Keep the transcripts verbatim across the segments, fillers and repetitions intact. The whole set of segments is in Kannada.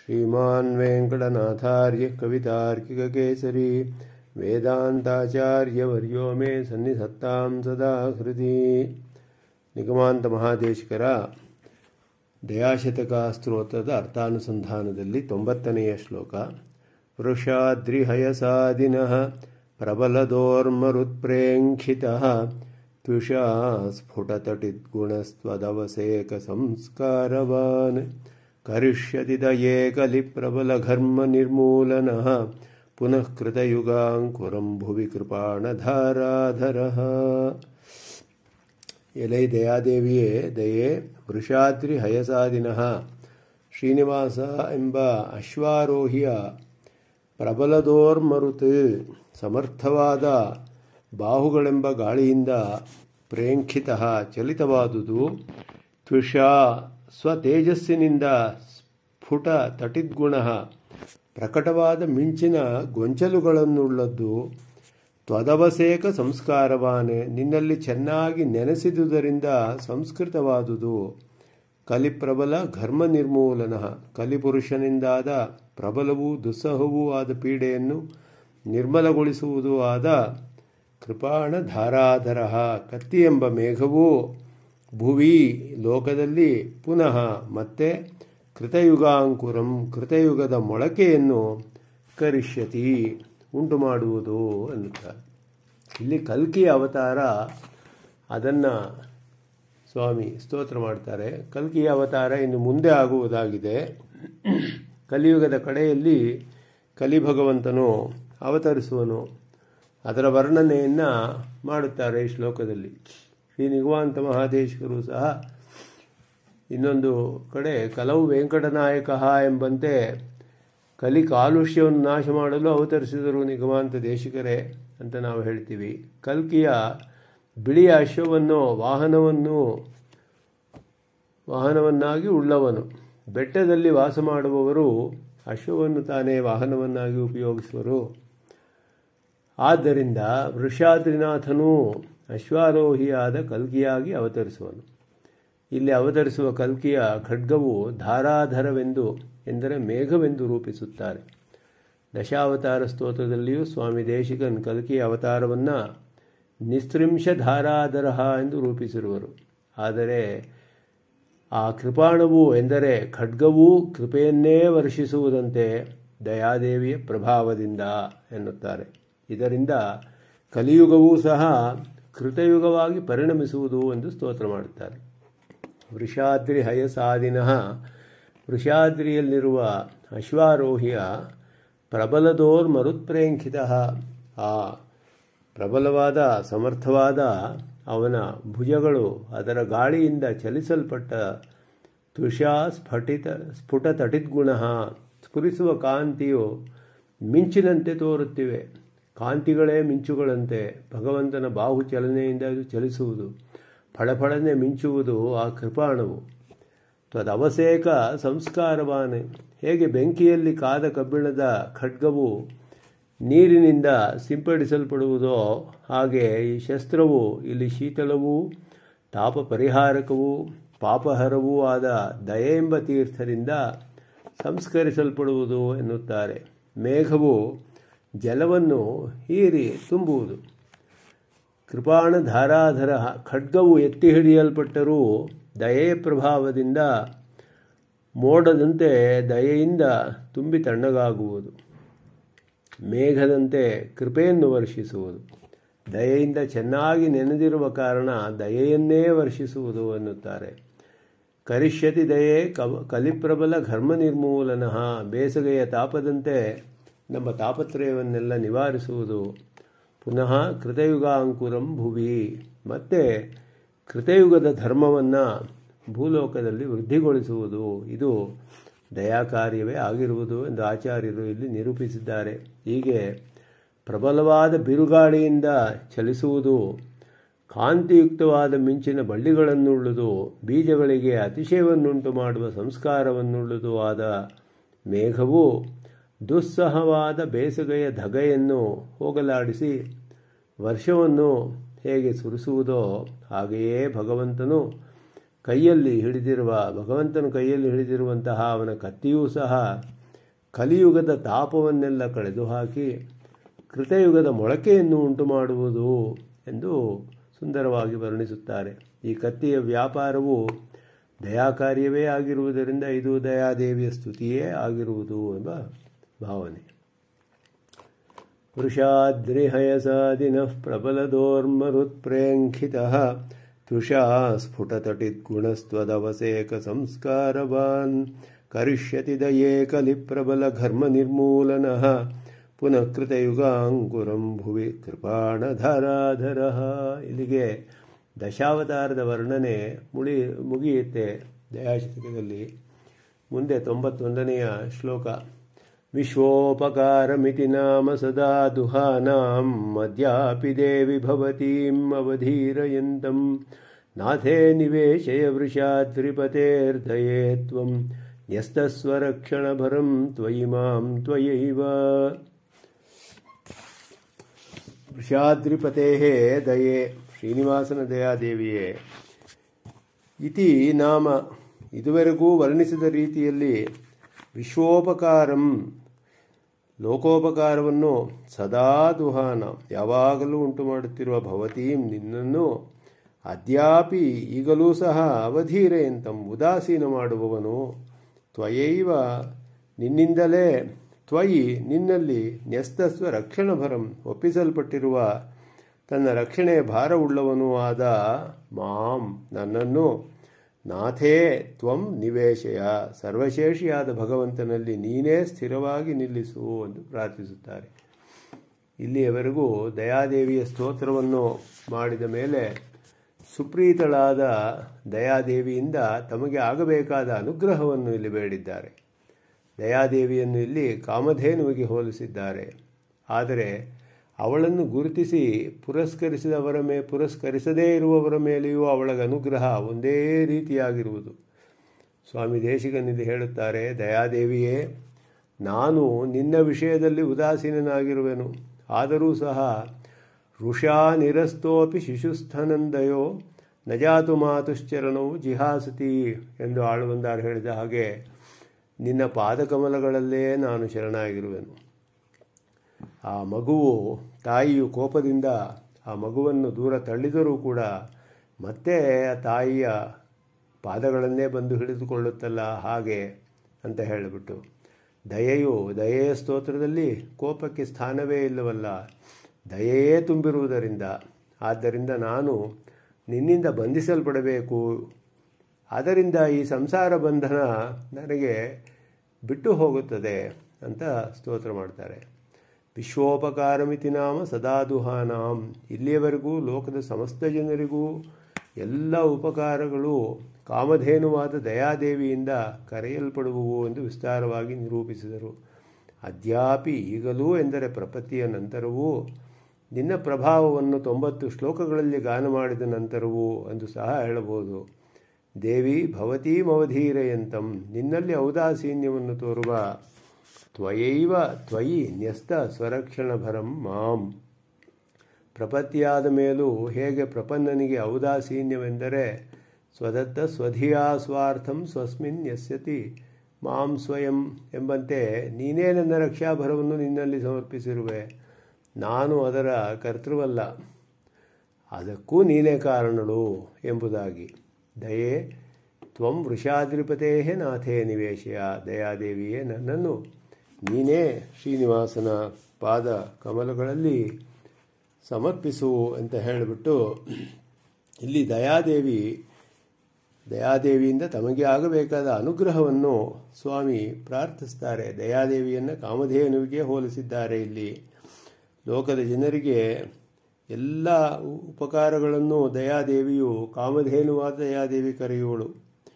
श्रीमान् वेङ्कटनाथार्य कवितार्किककेसरी ವೇದಾಂತಾಚಾರ್ಯवर्यो मे ಸನ್ನಿಧತ್ತಾಂ ಸದಾ ಹೃದಿ. ನಿಗಮಾಂತ ಮಹಾದೇಶಿಕರ ದಯಾಶತಕ ಸ್ತೋತ್ರದ ಅರ್ಥಾನುಸಂಧಾನದಲ್ಲಿ ತೊಂಬತ್ತನೆಯ ಶ್ಲೋಕ. ವೃಷಾದ್ರಿಹಯಸಾದಿನಃ ಪ್ರಬಲದೋರ್ಮರುತ್ಪ್ರೇಂಖಿತಃ ತ್ವಿಷಾ ಸ್ಫುಟತಟಿದ್ಗುಣಸ್ತ್ವದವಸೇಕ ಸಂಸ್ಕಾರವಾನ್ ಕರಿಷ್ಯತಿ ದಯೇ ಕಲಿಪ್ರಬಲಘರ್ಮ ನಿರ್ಮೂಲನಃ ಪುನಃ ಕೃತಯುಗಾಂಕುರಂ ಭುವಿ ಕೃಪಾಣಧಾರಾಧರಃ. ಎಲೈ ದಯಾದೇವಿಯೇ ದಯೆ, ವೃಷಾದ್ರಿ ಹಯಸಾದಿನಃ ಶ್ರೀನಿವಾಸ ಎಂಬ ಅಶ್ವಾರೋಹಿಯ ಪ್ರಬಲದೋರ್ಮರುತ್ ಸಮರ್ಥವಾದ ಬಾಹುಗಳೆಂಬ ಗಾಳಿಯಿಂದ ಪ್ರೇಂಖಿತಃ ಚಲಿತವಾದುದು, ತ್ವಿಷಾ ಸ್ವತೇಜಸ್ಸಿನಿಂದ ಸ್ಫುಟ ತಟಿದ್ಗುಣಃ ಪ್ರಕಟವಾದ ಮಿಂಚಿನ ಗೊಂಚಲುಗಳನ್ನುಳ್ಳದ್ದು, ತ್ವದವಸೇಕ ಸಂಸ್ಕಾರವಾನೆ ನಿನ್ನಲ್ಲಿ ಚೆನ್ನಾಗಿ ನೆನೆಸಿದುದರಿಂದ ಸಂಸ್ಕೃತವಾದುದು, ಕಲಿಪ್ರಬಲ ಘರ್ಮ ನಿರ್ಮೂಲನ ಕಲಿಪುರುಷನಿಂದಾದ ಪ್ರಬಲವೂ ದುಸ್ಸಹವೂ ಆದ ಪೀಡೆಯನ್ನು ನಿರ್ಮಲಗೊಳಿಸುವುದೂ ಆದ ಕೃಪಾಣ ಧಾರಾಧರ ಕತ್ತಿ ಎಂಬ ಮೇಘವೂ ಭುವಿ ಲೋಕದಲ್ಲಿ ಪುನಃ ಮತ್ತೆ ಕೃತಯುಗಾಂಕುರಂ ಕೃತಯುಗದ ಮೊಳಕೆಯನ್ನು ಕರಿಷ್ಯತಿ ಉಂಟು ಮಾಡುವುದು ಅನ್ನುತ್ತಾರೆ. ಇಲ್ಲಿ ಕಲ್ಕಿಯ ಅವತಾರ, ಅದನ್ನು ಸ್ವಾಮಿ ಸ್ತೋತ್ರ ಮಾಡ್ತಾರೆ. ಕಲ್ಕಿಯ ಅವತಾರ ಇನ್ನು ಮುಂದೆ ಆಗುವುದಾಗಿದೆ. ಕಲಿಯುಗದ ಕಡೆಯಲ್ಲಿ ಕಲಿಭಗವಂತನು ಅವತರಿಸುವನು. ಅದರ ವರ್ಣನೆಯನ್ನು ಮಾಡುತ್ತಾರೆ ಈ ಶ್ಲೋಕದಲ್ಲಿ. ಶ್ರೀ ನಿಗಮಾಂತ ಮಹಾದೇಶಿಕರು ಸಹ ಇನ್ನೊಂದು ಕಡೆ ಕಲವು ವೆಂಕಟನಾಯಕ ಎಂಬಂತೆ ಕಲಿ ಕಾಲುಷ್ಯವನ್ನು ನಾಶ ಮಾಡಲು ಅವತರಿಸಿದರು ನಿಗಮಾಂತ ದೇಶಿಕರೇ ಅಂತ ನಾವು ಹೇಳ್ತೀವಿ. ಕಲ್ಕಿಯ ಬಿಳಿಯ ಅಶ್ವವನ್ನು ವಾಹನವನ್ನು ವಾಹನವನ್ನಾಗಿ ಉಳ್ಳವನು. ಬೆಟ್ಟದಲ್ಲಿ ವಾಸ ಮಾಡುವವರು ಅಶ್ವವನ್ನು ತಾನೇ ವಾಹನವನ್ನಾಗಿ ಉಪಯೋಗಿಸುವರು. ಆದ್ದರಿಂದ ವೃಷಾದ್ರಿನಾಥನು ಅಶ್ವಾರೋಹಿಯಾದ ಕಲ್ಕಿಯಾಗಿ ಅವತರಿಸುವನು. ಇಲ್ಲಿ ಅವತರಿಸುವ ಕಲ್ಕಿಯ ಖಡ್ಗವು ಧಾರಾಧರವೆಂದು ಎಂದರೆ ಮೇಘವೆಂದು ರೂಪಿಸುತ್ತಾರೆ. ದಶಾವತಾರ ಸ್ತೋತ್ರದಲ್ಲಿಯೂ ಸ್ವಾಮಿ ದೇಶಿಕನ್ ಕಲ್ಕಿಯ ಅವತಾರವನ್ನು ನಿಸ್ತ್ರಿಂಶ ಧಾರಾಧರ ಎಂದು ರೂಪಿಸಿರುವರು. ಆದರೆ ಆ ಕೃಪಾಣವು ಎಂದರೆ ಖಡ್ಗವೂ ಕೃಪೆಯನ್ನೇ ವರ್ಷಿಸುವುದಂತೆ ದಯಾದೇವಿಯ ಪ್ರಭಾವದಿಂದ ಎನ್ನುತ್ತಾರೆ. ಇದರಿಂದ ಕಲಿಯುಗವೂ ಸಹ ಕೃತಯುಗವಾಗಿ ಪರಿಣಮಿಸುವುದು ಎಂದು ಸ್ತೋತ್ರ ಮಾಡುತ್ತಾರೆ. ವೃಷಾದ್ರಿ ಹಯಸಾದಿನಃ ವೃಷಾದ್ರಿಯಲ್ಲಿರುವ ಅಶ್ವಾರೋಹಿಯ ಪ್ರಬಲದೋರ್ ಮರುತ್ಪ್ರೇಂಖಿತ ಆ ಪ್ರಬಲವಾದ ಸಮರ್ಥವಾದ ಅವನ ಭುಜಗಳು ಅದರ ಗಾಳಿಯಿಂದ ಚಲಿಸಲ್ಪಟ್ಟ ತುಷಾ ಸ್ಫಟಿತ ಸ್ಫುಟ ತಟಿದ್ಗುಣ ಸ್ಫುರಿಸುವ ಕಾಂತಿಯು ಮಿಂಚಿನಂತೆ ತೋರುತ್ತಿವೆ. ಕಾಂತಿಗಳೇ ಮಿಂಚುಗಳಂತೆ ಭಗವಂತನ ಬಾಹು ಚಲನೆಯಿಂದ ಇದು ಚಲಿಸುವುದು, ಫಳಫಳನೆ ಮಿಂಚುವುದು ಆ ಕೃಪಾಣವು. ತ್ವದವಸೇಕ ಸಂಸ್ಕಾರವಾನ್ ಹೇಗೆ ಬೆಂಕಿಯಲ್ಲಿ ಕಾದ ಕಬ್ಬಿಣದ ಖಡ್ಗವು ನೀರಿನಿಂದ ಸಿಂಪಡಿಸಲ್ಪಡುವುದೋ ಹಾಗೆ ಈ ಶಸ್ತ್ರವು ಇಲ್ಲಿ ಶೀತಲವೂ ತಾಪ ಪರಿಹಾರಕವೂ ಪಾಪಹರವೂ ಆದ ದಯೆ ಎಂಬ ತೀರ್ಥದಿಂದ ಸಂಸ್ಕರಿಸಲ್ಪಡುವುದು ಎನ್ನುತ್ತಾರೆ. ಮೇಘವು ಜಲವನ್ನು ಹೀರಿ ತುಂಬುವುದು. ಕೃಪಾಣ ಧಾರಾಧರ ಖಡ್ಗವು ಎತ್ತಿ ಹಿಡಿಯಲ್ಪಟ್ಟರೂ ದಯೆಯ ಪ್ರಭಾವದಿಂದ ಮೋಡದಂತೆ ದಯೆಯಿಂದ ತುಂಬಿ ತಣ್ಣಗಾಗುವುದು. ಮೇಘದಂತೆ ಕೃಪೆಯನ್ನು ವರ್ಷಿಸುವುದು. ದಯೆಯಿಂದ ಚೆನ್ನಾಗಿ ನೆನೆದಿರುವ ಕಾರಣ ದಯೆಯನ್ನೇ ವರ್ಷಿಸುವುದು ಎನ್ನುತ್ತಾರೆ. ಕರಿಷ್ಯತಿ ದಯೆ ಕವ ಕಲಿಪ್ರಬಲ ಘರ್ಮ ನಿರ್ಮೂಲನ ಬೇಸಗೆಯ ತಾಪದಂತೆ ನಮ್ಮ ತಾಪತ್ರಯವನ್ನೆಲ್ಲ ನಿವಾರಿಸುವುದು. ಪುನಃ ಕೃತಯುಗಾಂಕುರಂ ಭುವಿ ಮತ್ತೆ ಕೃತಯುಗದ ಧರ್ಮವನ್ನು ಭೂಲೋಕದಲ್ಲಿ ವೃದ್ಧಿಗೊಳಿಸುವುದು. ಇದು ದಯಾಕಾರ್ಯವೇ ಆಗಿರುವುದು ಎಂದು ಆಚಾರ್ಯರು ಇಲ್ಲಿ ನಿರೂಪಿಸಿದ್ದಾರೆ. ಹೀಗೆ ಪ್ರಬಲವಾದ ಬಿರುಗಾಳಿಯಿಂದ ಚಲಿಸುವುದು, ಕಾಂತಿಯುಕ್ತವಾದ ಮಿಂಚಿನ ಬಳ್ಳಿಗಳನ್ನುಳ್ಳುವುದು, ಬೀಜಗಳಿಗೆ ಅತಿಶಯವನ್ನುಂಟು ಮಾಡುವ ಸಂಸ್ಕಾರವನ್ನುಳ್ಳುವುದು ಆದ ಮೇಘವು ದುಸ್ಸಹವಾದ ಬೇಸಗೆಯ ಧಗೆಯನ್ನು ಹೋಗಲಾಡಿಸಿ ವರ್ಷವನ್ನು ಹೇಗೆ ಸುರಿಸುವುದೋ ಹಾಗೆಯೇ ಭಗವಂತನು ಕೈಯಲ್ಲಿ ಹಿಡಿದಿರುವ ಭಗವಂತನ ಕೈಯಲ್ಲಿ ಹಿಡಿದಿರುವಂತಹ ಅವನ ಕತ್ತಿಯೂ ಸಹ ಕಲಿಯುಗದ ತಾಪವನ್ನೆಲ್ಲ ಕಳೆದು ಹಾಕಿ ಕೃತಯುಗದ ಮೊಳಕೆಯನ್ನು ಉಂಟು ಮಾಡುವುದು ಎಂದು ಸುಂದರವಾಗಿ ವರ್ಣಿಸುತ್ತಾರೆ. ಈ ಕತ್ತಿಯ ವ್ಯಾಪಾರವು ದಯಾಕಾರ್ಯವೇ ಆಗಿರುವುದರಿಂದ ಇದು ದಯಾದೇವಿಯ ಸ್ತುತಿಯೇ ಆಗಿರುವುದು ಎಂಬ ಭಾವನೆ. ವೃಷಾದ್ರಿಹಯಸಾದಿನಃ ಪ್ರಬಲದೋರ್ಮರುತ್ಪ್ರೇಂಖಿತಃ ತುಷಾ ಸ್ಫುಟತಟಿದ್ಗುಣಸ್ತ್ವದವಸೇಕ ಸಂಸ್ಕಾರವಾನ್ ಕರಿಷ್ಯತಿ ದಯೇ ಕಲಿಪ್ರಬಲಘರ್ಮ ನಿರ್ಮೂಲನಃ ಪುನಃ ಕೃತಯುಗಾಂಕುರಂ ಭುವಿ ಕೃಪಾಣಧರಾಧರಃ. ಇಲ್ಲಿಗೆ ದಶಾವತಾರದ ವರ್ಣನೆ ಮುಳಿ ಮುಗಿಯುತ್ತೆ ದಯಾಶತಕದಲ್ಲಿ. ಮುಂದೆ ತೊಂಬತ್ತೊಂದನೆಯ ಶ್ಲೋಕ. ವಿಶ್ವೋಪಕಾರಮಿತಿ ನಾಮ ಸದಾ ದುಹಾನಾಂ ಮದ್ಯಾಪಿ ದೇವಿ ಭವತೀಂ ಅವಧೀರಯಂತಂ ನಾಥೇ ನಿವೇಶಯ ವೃಷಾದ್ರಿಪತೇರ್ದಯೇ ತ್ವಂ ನ್ಯಸ್ತಸ್ವರಕ್ಷಣಭರಂ ತ್ವಯಿ ಮಾಂ ತ್ವಯೈವ. ವೃಷಾದ್ರಿಪತೇಃ ದಯೆ, ಶ್ರೀನಿವಾಸನ ದಯಾದೇವಿಯೇ. ಇತಿ ನಾಮ, ಇದುವರೆಗೂ ವರ್ಣಿಸಿದ ರೀತಿಯಲ್ಲಿ ವಿಶ್ವೋಪಕಾರಂ, ಲೋಕೋಪಕಾರವನ್ನು ಸದಾ ದುಹಾನ, ಯಾವಾಗಲೂ ಉಂಟು ಮಾಡುತ್ತಿರುವ ಭವತೀಂ, ನಿನ್ನನ್ನು ಅದ್ಯಾಪಿ ಈಗಲೂ ಸಹ ಅವಧೀರೆಯಂತಂ, ಉದಾಸೀನ ಮಾಡುವವನು, ತ್ವಯೈವ ನಿನ್ನಿಂದಲೇ, ತ್ವಯಿ ನಿನ್ನಲ್ಲಿ, ನ್ಯಸ್ತಸ್ವ ರಕ್ಷಣಭರಂ ಒಪ್ಪಿಸಲ್ಪಟ್ಟಿರುವ ತನ್ನ ರಕ್ಷಣೆಯ ಭಾರವುಳ್ಳವನೂ ಆದ ಮಾಂ ನನ್ನನ್ನು, ನಾಥೇ ತ್ವಂ ನಿವೇಶಯ ಸರ್ವಶೇಷಿಯಾದ ಭಗವಂತನಲ್ಲಿ ನೀನೇ ಸ್ಥಿರವಾಗಿ ನಿಲ್ಲಿಸು ಎಂದು ಪ್ರಾರ್ಥಿಸುತ್ತಾರೆ. ಇಲ್ಲಿಯವರೆಗೂ ದಯಾದೇವಿಯ ಸ್ತೋತ್ರವನ್ನು ಮಾಡಿದ ಮೇಲೆ ಸುಪ್ರೀತಳಾದ ದಯಾದೇವಿಯಿಂದ ತಮಗೆ ಆಗಬೇಕಾದ ಅನುಗ್ರಹವನ್ನು ಇಲ್ಲಿ ಬೇಡಿದ್ದಾರೆ. ದಯಾದೇವಿಯನ್ನು ಇಲ್ಲಿ ಕಾಮಧೇನುವಿಗೆ ಹೋಲಿಸಿದ್ದಾರೆ. ಆದರೆ ಅವಳನ್ನು ಗುರುತಿಸಿ ಪುರಸ್ಕರಿಸಿದವರ ಮೇ ಪುರಸ್ಕರಿಸದೇ ಇರುವವರ ಮೇಲೆಯೂ ಅವಳ ಅನುಗ್ರಹ ಒಂದೇ ರೀತಿಯಾಗಿರುವುದು. ಸ್ವಾಮಿ ದೇಶಿಕನಿಲ್ಲಿ ಹೇಳುತ್ತಾರೆ, ದಯಾದೇವಿಯೇ, ನಾನು ನಿನ್ನ ವಿಷಯದಲ್ಲಿ ಉದಾಸೀನನಾಗಿರುವೆನು. ಆದರೂ ಸಹ ಋಷಾ ನಿರಸ್ತೋಪಿ ಶಿಶುಸ್ಥನಂದಯೋ ನಜಾತು ಮಾತುಶ್ಚರಣವು ಜಿಹಾಸತಿ ಎಂದು ಆಳುವಂದಾರು ಹೇಳಿದ ಹಾಗೆ ನಿನ್ನ ಪಾದಕಮಲಗಳಲ್ಲೇ ನಾನು ಶರಣಾಗಿರುವೆನು. ಆ ಮಗುವು, ತಾಯಿಯು ಕೋಪದಿಂದ ಆ ಮಗುವನ್ನು ದೂರ ತಳ್ಳಿದರೂ ಕೂಡ ಮತ್ತೆ ಆ ತಾಯಿಯ ಪಾದಗಳನ್ನೇ ಬಂದು ಹಿಡಿದುಕೊಳ್ಳುತ್ತಲ್ಲ, ಹಾಗೆ ಅಂತ ಹೇಳಿಬಿಟ್ಟು, ದಯೆಯು, ದಯೆಯ ಸ್ತೋತ್ರದಲ್ಲಿ ಕೋಪಕ್ಕೆ ಸ್ಥಾನವೇ ಇಲ್ಲವಲ್ಲ, ದಯೆಯೇ ತುಂಬಿರುವುದರಿಂದ, ಆದ್ದರಿಂದ ನಾನು ನಿನ್ನಿಂದ ಬಂಧಿಸಲ್ಪಡಬೇಕು, ಆದ್ದರಿಂದ ಈ ಸಂಸಾರ ಬಂಧನ ನನಗೆ ಬಿಟ್ಟು ಹೋಗುತ್ತದೆ ಅಂತ ಸ್ತೋತ್ರ ಮಾಡ್ತಾರೆ. ವಿಶ್ವೋಪಕಾರಮಿತಿ ನಾಮ ಸದಾ ದುಹಾನಾಂ, ಇಲ್ಲಿಯವರೆಗೂ ಲೋಕದ ಸಮಸ್ತ ಜನರಿಗೂ ಎಲ್ಲ ಉಪಕಾರಗಳು ಕಾಮಧೇನುವಾದ ದಯಾದೇವಿಯಿಂದ ಕರೆಯಲ್ಪಡುವವು ಎಂದು ವಿಸ್ತಾರವಾಗಿ ನಿರೂಪಿಸಿದರು. ಅದ್ಯಾಪಿ, ಈಗಲೂ ಎಂದರೆ ಪ್ರಪತ್ತಿಯ ನಂತರವೂ, ನಿನ್ನ ಪ್ರಭಾವವನ್ನು ತೊಂಬತ್ತು ಶ್ಲೋಕಗಳಲ್ಲಿ ಗಾನ ಮಾಡಿದ ನಂತರವೂ ಎಂದು ಸಹ ಹೇಳಬಹುದು. ದೇವಿ ಭವತೀಮವಧೀರಯಂತಂ, ನಿನ್ನಲ್ಲಿ ಔದಾಸೀನ್ಯವನ್ನು ತೋರುವ, ತ್ವಯೈವ ತ್ವಯಿ ನ್ಯಸ್ತ ಸ್ವರಕ್ಷಣಭರಂ ಮಾಂ, ಪ್ರಪತ್ತಿಯಾದ ಮೇಲೂ ಹೇಗೆ ಪ್ರಪನ್ನನಿಗೆ ಔದಾಸೀನ್ಯವೆಂದರೆ ಸ್ವದತ್ತ ಸ್ವಧಿಯಾ ಸ್ವಾರ್ಥಂ ಸ್ವಸ್ಮಿನ್ ಯಸ್ಯತಿ ಮಾಂ ಸ್ವಯಂ ಎಂಬಂತೆ ನೀನೇ ನನ್ನ ರಕ್ಷಾಭರವನ್ನು ನಿನ್ನಲ್ಲಿ ಸಮರ್ಪಿಸಿರುವೆ, ನಾನು ಅದರ ಕರ್ತೃವಲ್ಲ, ಅದಕ್ಕೂ ನೀನೇ ಕಾರಣಳು ಎಂಬುದಾಗಿ. ದಯೆ ತ್ವಂ ವೃಷಾದ್ರಿಪತೇ ನಾಥೇ ನಿವೇಶಯ, ದಯಾದೇವಿಯೇ ನನ್ನನ್ನು ನೀನೇ ಶ್ರೀನಿವಾಸನ ಪಾದ ಕಮಲಗಳಲ್ಲಿ ಸಮರ್ಪಿಸು ಅಂತ ಹೇಳಿಬಿಟ್ಟು ಇಲ್ಲಿ ದಯಾದೇವಿ ದಯಾದೇವಿಯಿಂದ ತಮಗೆ ಆಗಬೇಕಾದ ಅನುಗ್ರಹವನ್ನು ಸ್ವಾಮಿ ಪ್ರಾರ್ಥಿಸ್ತಾರೆ. ದಯಾದೇವಿಯನ್ನು ಕಾಮಧೇನುವಿಗೆ ಹೋಲಿಸಿದ್ದಾರೆ. ಇಲ್ಲಿ ಲೋಕದ ಜನರಿಗೆ ಎಲ್ಲ ಉಪಕಾರಗಳನ್ನು ದಯಾದೇವಿಯು, ಕಾಮಧೇನುವಾದ ದಯಾದೇವಿ ಕರೆಯುವಳು.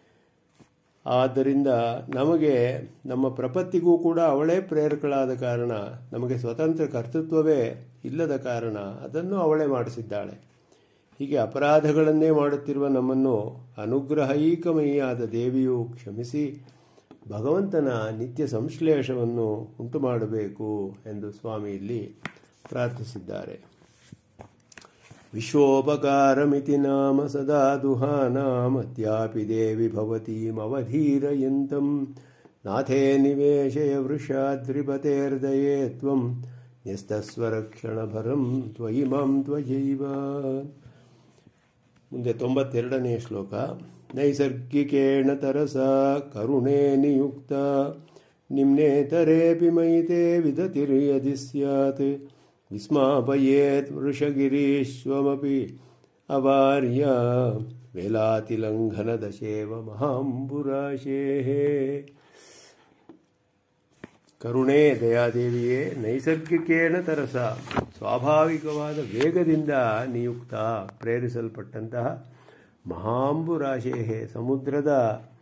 ಆದ್ದರಿಂದ ನಮಗೆ ನಮ್ಮ ಪ್ರಪತ್ತಿಗೂ ಕೂಡ ಅವಳೇ ಪ್ರೇರಕಳಾದ ಕಾರಣ, ನಮಗೆ ಸ್ವತಂತ್ರ ಕರ್ತೃತ್ವವೇ ಇಲ್ಲದ ಕಾರಣ ಅದನ್ನು ಅವಳೇ ಮಾಡಿಸಿದ್ದಾಳೆ. ಹೀಗೆ ಅಪರಾಧಗಳನ್ನೇ ಮಾಡುತ್ತಿರುವ ನಮ್ಮನ್ನು ಅನುಗ್ರಹೈಕಮಯಿಯಾದ ದೇವಿಯು ಕ್ಷಮಿಸಿ ಭಗವಂತನ ನಿತ್ಯ ಸಂಶ್ಲೇಷವನ್ನು ಉಂಟು ಮಾಡಬೇಕು ಎಂದು ಸ್ವಾಮಿ ಇಲ್ಲಿ ಪ್ರಾರ್ಥಿಸಿದ್ದಾರೆ. ವಿಶ್ವೋಪಕಾರಮಿತಿ ನಾಮ ಸದಾ ದುಹಾನಾಮತ್ಯಾಪಿ ದೇವಿ ಭವತೀಮವಧೀರಯಂತಂ ನಾಥೇ ನಿವೇಶಯ ವೃಷಾದ್ರಿಪತೇರ್ದಯೇ ತ್ವಂ ನ್ಯಸ್ತಸ್ವರಕ್ಷಣಭರಂ ತ್ವಯಿ ಮಾಂ ತ್ವಯೈವ. ಮುಂದೆ ತೊಂಬತ್ತೆರಡನೆಯ ಶ್ಲೋಕ. ನೈಸರ್ಗಿಕೇಣ ತರಸ ಕರುಣೇ ನಿಯುಕ್ತ ನಿಮ್ನೇತರೇಪಿ ಮಯಿತೆ ವಿದತಿರ್ಯದಿ ಸ್ಯಾತ್ ವಿಸ್ಮಾಪಯೇತ್ ವೃಷಗಿರೀಶ್ವಮಪಿ ಅವಾರ್ಯ ವೇಲಾತಿಲಂಘನದಶೇವ ಮಹಾಂಬುರಾಶೇಃ. ಕರುಣೆ ದಯಾದೇವಿಯೇ, ನೈಸರ್ಗಿಕೇಣ ತರಸ ಸ್ವಾಭಾವಿಕವಾದ ವೇಗದಿಂದ ನಿಯುಕ್ತ ಪ್ರೇರಿಸಲ್ಪಟ್ಟಂತಹ ಮಹಾಂಬುರಾಶೇಃ ಸಮುದ್ರದ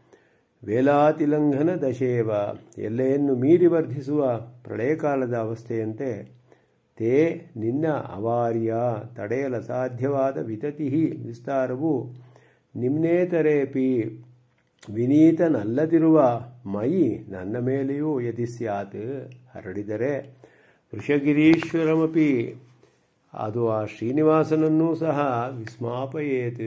ವೇಲಾತಿಲಂಘನ ದಶೇವ ಎಲ್ಲೆಯನ್ನು ಮೀರಿ ವರ್ಧಿಸುವ ಪ್ರಳಯಕಾಲದ ಅವಸ್ಥೆಯಂತೆ ತೇ ನಿನ್ನ ಅವಾರ್ಯ ತಡೆಯಲ ಸಾಧ್ಯವಾದ ವಿತತಿ ವಿಸ್ತಾರವು ನಿಮ್ನೇತರೇಪಿ ವಿನೀತನಲ್ಲದಿರುವ ಮಯಿ ನನ್ನ ಮೇಲೆಯೂ ಯದಿ ಸ್ಯಾತ್ ಹರಡಿದರೆ ವೃಷಗಿರೀಶ್ವರಮಪಿ ಅದು ಆ ಶ್ರೀನಿವಾಸನನ್ನೂ ಸಹ ವಿಸ್ಮಾಪಯೇತ್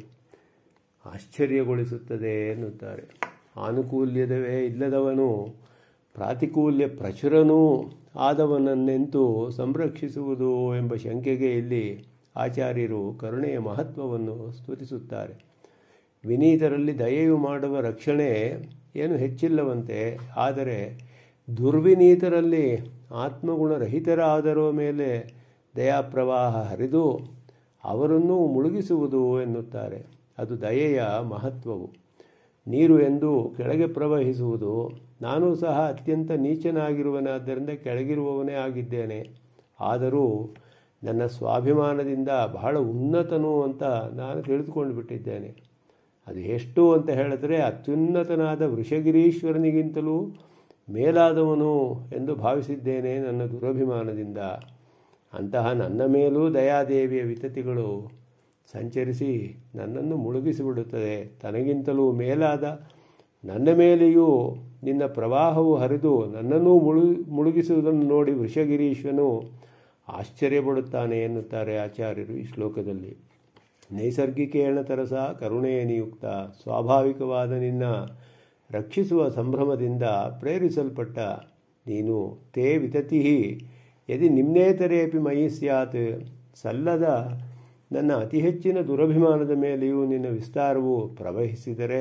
ಆಶ್ಚರ್ಯಗೊಳಿಸುತ್ತದೆ ಎನ್ನುತ್ತಾರೆ. ಆನುಕೂಲ್ಯದವೇ ಇಲ್ಲದವನು ಪ್ರಾತಿಕೂಲ್ಯ ಪ್ರಚುರನೂ ಆದವನನ್ನೆಂತೂ ಸಂರಕ್ಷಿಸುವುದು ಎಂಬ ಶಂಕೆಗೆ ಇಲ್ಲಿ ಆಚಾರ್ಯರು ಕರುಣೆಯ ಮಹತ್ವವನ್ನು ಸ್ತುತಿಸುತ್ತಾರೆ. ವಿನೀತರಲ್ಲಿ ದಯೆಯು ಮಾಡುವ ರಕ್ಷಣೆ ಏನು ಹೆಚ್ಚಿಲ್ಲವಂತೆ, ಆದರೆ ದುರ್ವಿನೀತರಲ್ಲಿ ಆತ್ಮಗುಣರಹಿತರಾದರೋ ಮೇಲೆ ದಯಾಪ್ರವಾಹ ಹರಿದು ಅವರನ್ನೂ ಮುಳುಗಿಸುವುದು ಎನ್ನುತ್ತಾರೆ. ಅದು ದಯೆಯ ಮಹತ್ವವು. ನೀರು ಎಂದು ಕೆಳಗೆ ಪ್ರವಹಿಸುವುದು. ನಾನೂ ಸಹ ಅತ್ಯಂತ ನೀಚನಾಗಿರುವನಾದ್ದರಿಂದ ಕೆಳಗಿರುವವನೇ ಆಗಿದ್ದೇನೆ. ಆದರೂ ನನ್ನ ಸ್ವಾಭಿಮಾನದಿಂದ ಬಹಳ ಉನ್ನತನು ಅಂತ ನಾನು ತಿಳಿದುಕೊಂಡು ಬಿಟ್ಟಿದ್ದೇನೆ. ಅದು ಎಷ್ಟು ಅಂತ ಹೇಳಿದ್ರೆ ಅತ್ಯುನ್ನತನಾದ ವೃಷಗಿರೀಶ್ವರನಿಗಿಂತಲೂ ಮೇಲಾದವನು ಎಂದು ಭಾವಿಸಿದ್ದೇನೆ ನನ್ನ ದುರಭಿಮಾನದಿಂದ. ಅಂತಹ ನನ್ನ ಮೇಲೂ ದಯಾದೇವಿಯ ವಿತತಿಗಳು ಸಂಚರಿಸಿ ನನ್ನನ್ನು ಮುಳುಗಿಸಿಬಿಡುತ್ತದೆ. ತನಗಿಂತಲೂ ಮೇಲಾದ ನನ್ನ ಮೇಲೆಯೂ ನಿನ್ನ ಪ್ರವಾಹವು ಹರಿದು ನನ್ನನ್ನೂ ಮುಳು ಮುಳುಗಿಸುವುದನ್ನು ನೋಡಿ ವೃಷಗಿರೀಶ್ವನು ಆಶ್ಚರ್ಯಪಡುತ್ತಾನೆ ಎನ್ನುತ್ತಾರೆ ಆಚಾರ್ಯರು ಈ ಶ್ಲೋಕದಲ್ಲಿ. ನೈಸರ್ಗಿಕೇಣ ತರಸ ಕರುಣೆ ನಿಯುಕ್ತ ಸ್ವಾಭಾವಿಕವಾದ ನಿನ್ನ ರಕ್ಷಿಸುವ ಸಂಭ್ರಮದಿಂದ ಪ್ರೇರಿಸಲ್ಪಟ್ಟ ನೀನು ತೇ ವಿತತಿ ಯದಿ ನಿಮ್ನೇತರೇಪಿ ಮಯಿ ಸ್ಯಾತ್ ಸಲ್ಲದ ನನ್ನ ಅತಿ ಹೆಚ್ಚಿನ ದುರಭಿಮಾನದ ಮೇಲೆಯೂ ನಿನ್ನ ವಿಸ್ತಾರವು ಪ್ರವಹಿಸಿದರೆ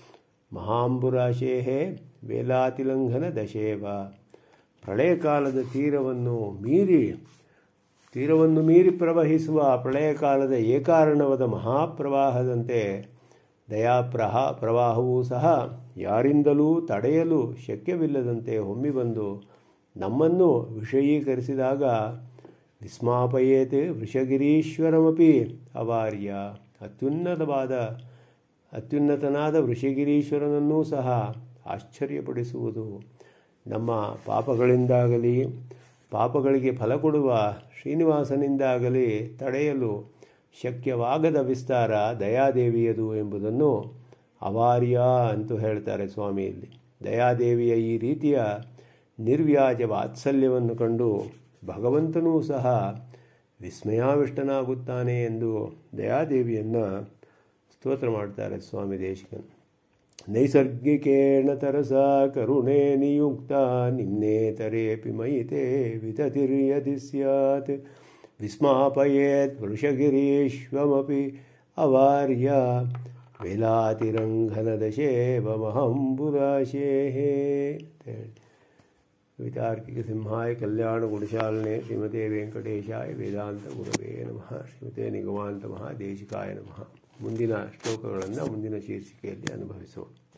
ಮಹಾಂಬುರಾಶೇಃ ವೇಲಾತಿಲಂಘನ ದಶೇವ ಪ್ರಳಯಕಾಲದ ತೀರವನ್ನು ಮೀರಿ ತೀರವನ್ನು ಮೀರಿ ಪ್ರವಹಿಸುವ ಪ್ರಳಯಕಾಲದ ಏಕಾರಣವಾದ ಮಹಾಪ್ರವಾಹದಂತೆ ದಯಾಪ್ರಹ ಪ್ರವಾಹವೂ ಸಹ ಯಾರಿಂದಲೂ ತಡೆಯಲು ಶಕ್ಯವಿಲ್ಲದಂತೆ ಹೊಮ್ಮಿ ಬಂದು ನಮ್ಮನ್ನು ವಿಷಯೀಕರಿಸಿದಾಗ ವಿಸ್ಮಾಪಯೇತ್ ವೃಷಗಿರೀಶ್ವರಮಪಿ ಅವಾರ್ಯ ಅತ್ಯುನ್ನತವಾದ ಅತ್ಯುನ್ನತನಾದ ವೃಷಗಿರೀಶ್ವರನನ್ನೂ ಸಹ ಆಶ್ಚರ್ಯಪಡಿಸುವುದು. ನಮ್ಮ ಪಾಪಗಳಿಂದಾಗಲಿ ಪಾಪಗಳಿಗೆ ಫಲ ಕೊಡುವ ಶ್ರೀನಿವಾಸನಿಂದಾಗಲಿ ತಡೆಯಲು ಶಕ್ಯವಾಗದ ವಿಸ್ತಾರ ದಯಾದೇವಿಯದು ಎಂಬುದನ್ನು ಅವಾರ್ಯ ಅಂತೂ ಹೇಳ್ತಾರೆ ಸ್ವಾಮಿಯಲ್ಲಿ. ದಯಾದೇವಿಯ ಈ ರೀತಿಯ ನಿರ್ವ್ಯಾಜ ವಾತ್ಸಲ್ಯವನ್ನು ಕಂಡು ಭಗವಂತನೂ ಸಹ ವಿಸ್ಮಯಾವಿಷ್ಟನಾಗುತ್ತಾನೆ ಎಂದು ದಯಾದೇವಿಯನ್ನು ಸ್ತೋತ್ರ ಮಾಡ್ತಾರೆ ಸ್ವಾಮಿ ದೇಶಿಕನ್. ನೈಸರ್ಗಿಕೇಣ ತರಸ ಕರುಣೆ ನಿಯುಕ್ತ ನಿಮ್ನೇತರೇಪಿ ಮಯಿತೆ ವಿತತಿರ್ಯದಿ ಸ್ಯಾತ್ ವಿಸ್ಮಾಪಯೇತ್ ವೃಷಗಿರೀಶ್ವಮಪಿ ಅವಾರ್ಯ ವೇಲಾತಿರಂಘನದಶೇವ ಮಹಾಂಬುರಾಶೇಃ ಅಂತ ಹೇಳಿ. ವಿತಾರ್ಕಿಕ ಸಿಂಹಾಯ ಕಲ್ಯಾಣ ಗುಣಶಾಲನೆ ಶ್ರೀಮತೆ ವೆಂಕಟೇಶಾಯ ವೇದಾಂತ ಗುರವೇ ನಮಃ. ಶ್ರೀಮತೆ ನಿಗಮಾಂತ ಮಹಾದೇಶಿಕಾಯ ನಮಃ. ಮುಂದಿನ ಶ್ಲೋಕಗಳನ್ನು ಮುಂದಿನ ಶೀರ್ಷಿಕೆಯಲ್ಲಿ ಅನುಭವಿಸೋಣ.